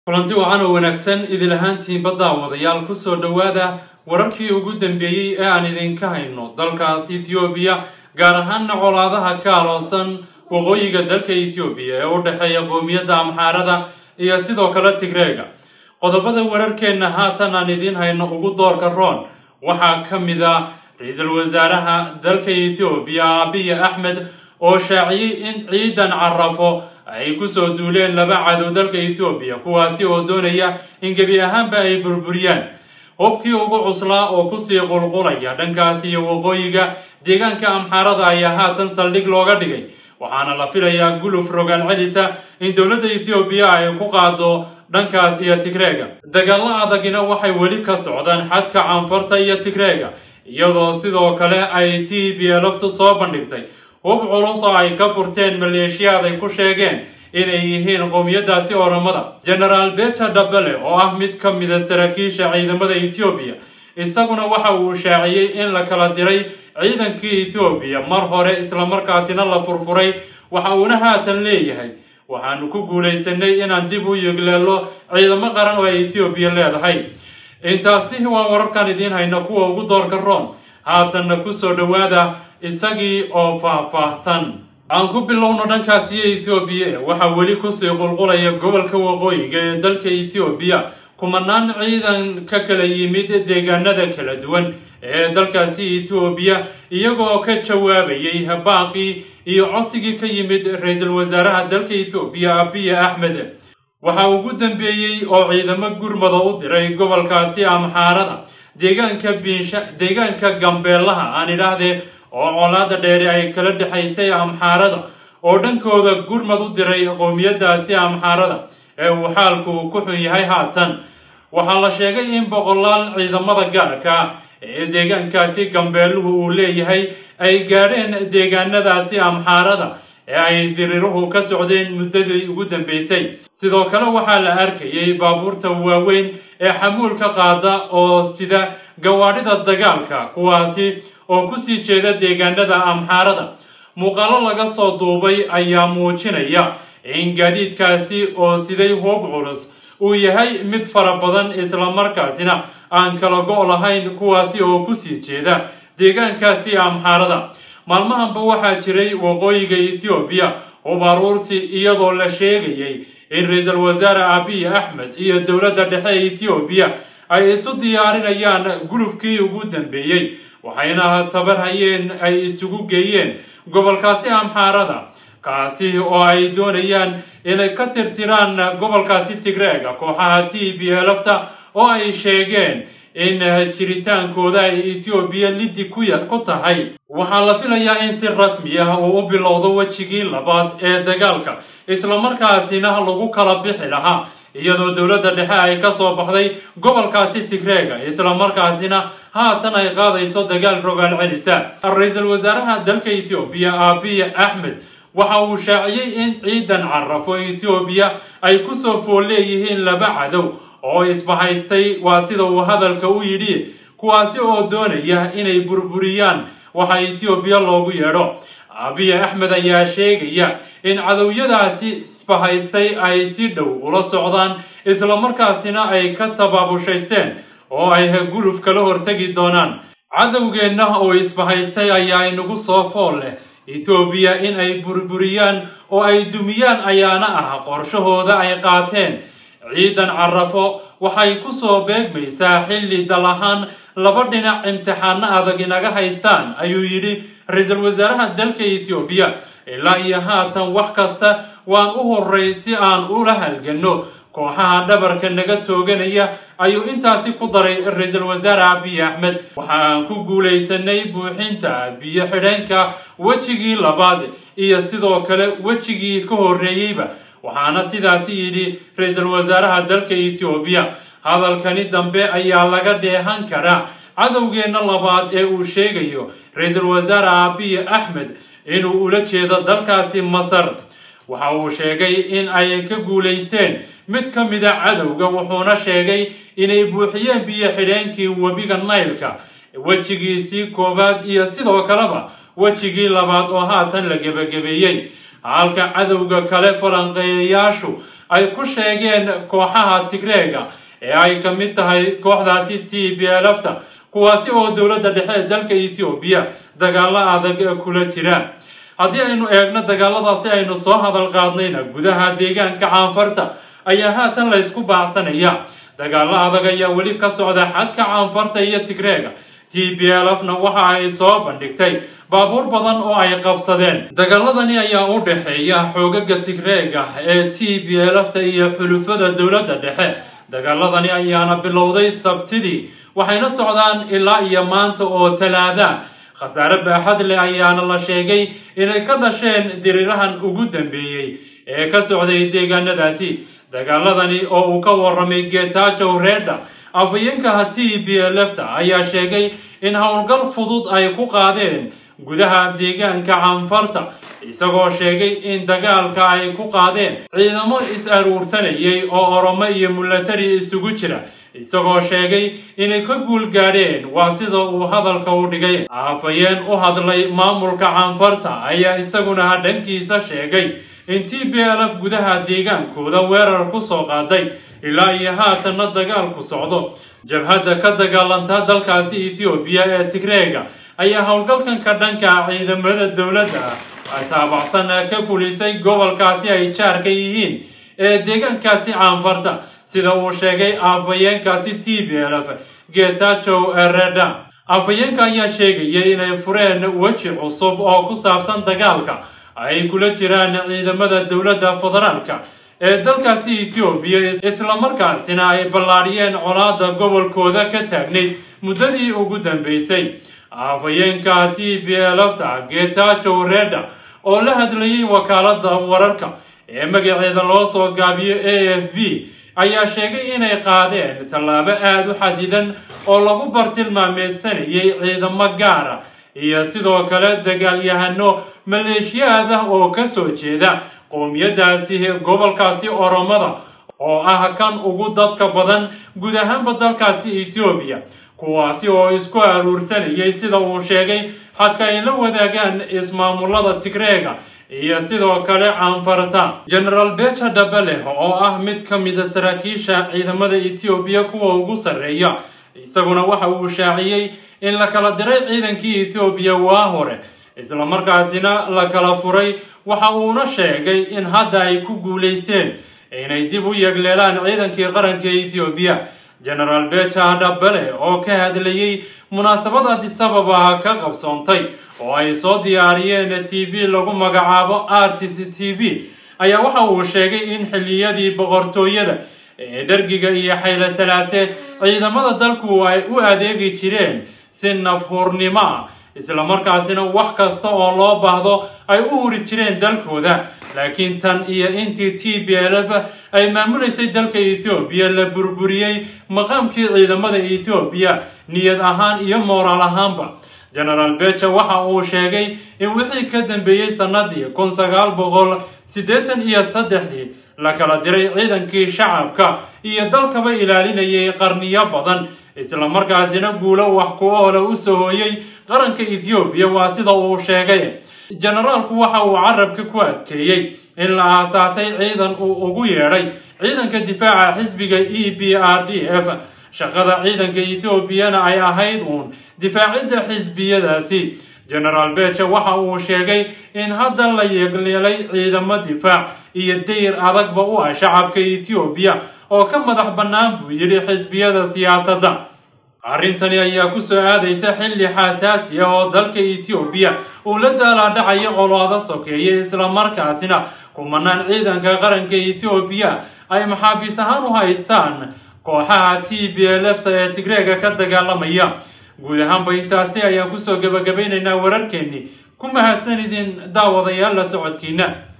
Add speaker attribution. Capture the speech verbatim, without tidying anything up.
Speaker 1: kulanti wacan oo wanaagsan idil ahaantiin badda wadayaal ku soo dhawaada wararkii ugu dambeeyay ee aan idinka hayno dalkaas Ethiopia gaar ahaan colaadaha ka aloosan waqooyiga dalka Ethiopia ee u dhaxeeya qoomiyadda Amxaarada iyo sidoo kale Tigreega. qodobada wararkeena haatan aan idin hayno ugu doorka roon waxaa ka mid ah ra'iisul wasaaraha dalka Ethiopia Abiy Ahmed oo shaaciyay in ciidan carafo ay ku soo duuleen laba cadow dalka Ethiopia kuwaasi oo doonaya in gabi ahaanba ay burburiyaan hubkii ugu cuslaa oo ku sii qulqulaya dhankaas iyo waqooyiga deegaanka Amxaarada ayaa haatan saldhig looga dhigay waxaana la filayaa guluf rogaal celisa in dowladda Ethiopia ay ku qaado dhankaas iyo Tigreega. dagaal adagina waxay weli ka socdaan xadka Canfarta iyo Tigreega iyadoo sidoo kale ay T B L F soo bandhigtay hub culus oo ay ka furteen maleeshiyada ay ku sheegeen inay yihiin qoomiyadaasi Oromada. General Beta Dabele oo ah mid ka mid ah saraakiisha ciidamada Ethiopia isaguna waxa uu shaaciyay in la kala diray ciidankii Ethiopia mar hore isla markaasina la furfuray waxa uu haatan leeyahay waxaanu ku guuleysanay inaan dib u yegleelo ciidamo qaran oo Ethiopia leedahay. intaasi waa wararkan idin hayno kuwa ugu doorka roon haatan ku soo dhawaada isagii oo faahfaahsan. aan ku bilowno dhankaas Ethiopia waxa weli ku sii qulqulaya gobolka waqooyiga ee dalka Ethiopia kumanaan ciidan ka kala yimid deegaanada kala duwan ee dalkaasi Ethiopia iyagoo ka jawaabayay baaqi iyo codsigii ka yimid ra'iisul wasaaraha dalka Ethiopia Abiy Ahmed. waxa ugu dambeeyay oo ciidamo gurmada u diray gobolkaasi Amxaarada deegaanka Binsha deegaanka Gambeelaha aan idhaahdee oo colaada dheer ay kala dhaxaysay Amxaarada oo dhankooda gurmad u diray qoomiyadaasi Amxaarada ee uu xaalku ku xun yahay haatan. waxaa la sheegay in boqolaal ciidamada gaarka ee deegaankaasi Gambeeluhu uu leeyahay ay gaadheen deegaanadaasi Amxaarada ee ay diriiruhu ka socdeen muddadii ugu dambeysay. sidoo kale waxaa la arkayay baabuurta waaweyn ee xamuulka qaada oo sida gawaadhida dagaalka kuwaasi oo ku sii jeeda deegaanada Amxaarada. muuqaalo laga soo duubay ayaa muujinaya in gaadiidkaasi oo siday hub culus uu yahay mid fara badan isla markaasina aan kala go' lahayn kuwaasi oo ku sii jeeda deegaankaasi Amxaarada. maalmahanba waxaa jiray waqooyiga Ethiopia oo baruursi iyadoo la sheegayay in ra'iisul wasaare Abiy Ahmed iyo dowladda dhexe Ethiopia ay isu diyaarinayaan gulufkii ugu dambeeyay waxayna tabar hayeen ay isugu geeyeen gobolkaasi Amxaarada kaasi oo ay doonayaan inay ka tirtiraan gobolkaasi Tigreega. kooxaha T B L F oo ay sheegeen in jiritaankooda ay Ethiopia liddi ku tahay. waxaa la filayaa in si rasmi ah uu u bilowdo wajigii labaad ee dagaalka isla markaasina lagu kala bixi lahaa iyadoo dowladda dhexe ay ka soo baxday gobolkaasi Tigreega isla markaasina haatan ay qaadayso dagaal rogaal celisa. ra'iisul wasaaraha dalka Ethiopia Abiy Ahmed waxa uu shaaciyay in ciidan carafo Ethiopia ay ku soo fooleeyihiin laba cadow oo isbahaystay waa sida uu hadalka u yidhi kuwaasi oo doonaya inay burburiyaan waxa Ethiopia loogu yeedho. Abiy Ahmed ayaa sheegaya in cadowyadaasi isbahaystay ay si dhow ula socdaan isla markaasina ay ka tabaabushaysteen oo ay guluf kala hortagi doonaan. cadowgeena oo isbahaystay ayaa inagu soo fool leh Ethiopia in ay burburiyaan oo ay dumiyaan ayaana ah qorshahooda ay qaateen. ciidan carafo waxay ku soo beegmaysaa xilli dalahaan laba dhinac imtixaano adag inaga haystaan ayuu yidhi ra'iisul wasaaraha dalka Ethiopia. ilaa iyo haatan wax kasta waan u horay si aan ula halgano kooxaha dhabarka naga tooganaya ayuu intaasi ku daray ra'iisul wasaare Abiy Ahmed. waxaan ku guuleysanay buuxinta biyo xidheenka wajigii labaad iyo sidoo kale wajigii ka horeeyayba waxaana sidaasi yidhi ra'iisul wasaaraha dalka Ethiopia. hadalkani dambe ayaa laga dheehan karaa cadowgeena labaad ee uu sheegayo ra'iisul wasaare Abiy Ahmed inuu ula jeedo dalkaasi Masar. waxa uu sheegay in ay ka guuleysteen mid ka mid ah cadowga wuxuuna sheegay inay buuxiyeen biyo xidheenkii webiga Nile-ka wajigiisii koobaad iyo sidoo kaleba wajigii labaad oo haatan la gabagabeeyay. halka cadowga kale falanqeeyayaashu ay ku sheegeen kooxaha Tigreega ee ay ka mid tahay kooxdaasi T P L F ta kuwaasi oo dowladda dhexe ee dalka Ethiopia dagaalo adag kula jira. haddii aynu eegno dagaaladaasi aynu soo hadal qaadnayna gudaha deegaanka Caanfarta ayaa haatan la isku baacsanaya. dagaalo adag ayaa weli ka socda xadka Caanfarta iyo Tigreega. T P L F na waxa ay soo bandhigtay baabuur badan oo ay qabsadeen. dagaaladani ayaa u dhaxeeya xoogaga Tigreega ee T P L F ta iyo xulufada dowladda dhexe. dagaaladani ayaana bilowday Sabtidii waxayna socdaan ilaa iyo maanta oo Talaada. khasaare baaxad leh ayaana la sheegay inay ka dhasheen dirirahan ugu dambeeyay ee ka socday deegaanadaasi. dagaaladani oo uu ka waramay Getachew Reda afayeenka T P L F ta ayaa sheegay in howlgal fudud ay ku qaadeen gudaha deegaanka Caanfarta isagoo sheegay in dagaalka ay ku qaadeen ciidamo is aruursanayay oo Oromo iyo military isugu jira isagoo sheegay inay ka guul gaadheen waa sida uu hadalka u dhigay. afayeen u hadlay maamulka Caanfarta ayaa isaguna dhankiisa sheegay in T P L F gudaha deegaankooda weerar ku soo qaaday ilaa iyo haatanna dagaalku socdo. jabhadda ka dagaalanta dalkaasi Ethiopia ee Tigreega ayaa howlgalkan ka dhanka ciidamada dowladda ay taabacsan ka fulisay gobolkaasi ay jaarka yihiin ee deegaankaasi Caanfarta sida uu sheegay afayeenkaasi T P L F Getachew Reda. afayeenka ayaa sheegay inay fureen waji cusub oo ku saabsan dagaalka ay kula jiraan ciidamada dowladda federaalka ee dalkaasi Ethiopia isla markaasina ay ballaariyeen colaadda gobolkooda ka taagnayd muddadii ugu dambeysay. afayeenka T P L F ta Getachew Reda oo la hadlayay wakaaladda wararka ee magaceeda loo soo gaabiyo A F B ayaa sheegay inay qaadeen tallaabo aad u xadidan oo lagu bartilmaameedsanayay ciidamo gaar ah iyo sidoo kale dagaalyahano maleeshiyaad ah oo ka soo jeeda qowmiyadaasi gobolkaasi Oromada oo ah kan ugu dadka badan guud ahaanba dalkaasi Ethiopia kuwaasi oo isku aruursanayay sida uu sheegay xadka ay la wadaagaan ismaamulada Tigreega iyo sidoo kale Caanfarta. General Becha Dabale oo ah mid ka mid ah saraakiisha ciidamada Ethiopia kuwa ugu sareeya isaguna waxa uu shaaciyay in la kala diray ciidankii Ethiopia waa hore isla markaasina la kala furay. waxa uuna sheegay in hadda ay ku guuleysteen inay dib u yagleelaan ciidankii qaranka Ethiopia. General Becha Dabale oo ka hadlayay munaasabad Addis Ababa ka qabsoontay oo ay soo diyaariyeen T V lagu magacaabo R T C T V ayaa waxa uu sheegay in xilliyadii boqortooyada ee Dargiga iyo Hayle Selassie ciidamada dalku ay u adeegi jireen si nafhurnimo isla markaasina wax kasta oo loo baahdo ay u huri jireen dalkooda. laakiin tan iyo intii T P L F ay maamuleysay dalka Ethiopia la burburiyay maqaamkii ciidamada Ethiopia niyad ahaan iyo moral ahaanba. General Becha waxa uu sheegay in wixii ka dambeeyay sanadii kun sagaal boqol siddeetan iyo saddex la kala diray ciidankii shacabka iyo dalkaba ilaalinayay qarniyo badan isla markaasina guulo wax ku ool u soo hooyay qaranka Ethiopia waa sida uu sheegay. generaalku waxa uu carabka ku adkeeyay in la aasaasay ciidan uu ugu yeeray ciidanka difaaca xisbiga E P R D F. shaqada ciidanka Ethiopia ay ahayd uun difaacidda xisbiyadaasi. General Becha waxa uu sheegay in hadda la yeegleelay ciidamo difaac iyo dayr adagba u ah shacabka Ethiopia oo ka madax bannaan buu yidhi xisbiyada siyaasadda. arrintani ayaa ku soo aadaysa xilli xasaasi ah oo dalka Ethiopia uu la daalaa-dhacayo colaado sokeeye isla markaasina kumanaan ciidanka qaranka Ethiopia ay maxaabiis ahaan u haystaan kooxaha T P L F ta ee Tigreega ka dagaalamaya. guud ahaanba intaasi ayaan kusoo gabagabaynaynaa wararkeennii. ku mahadsanidin daawadayaal la socodkiina.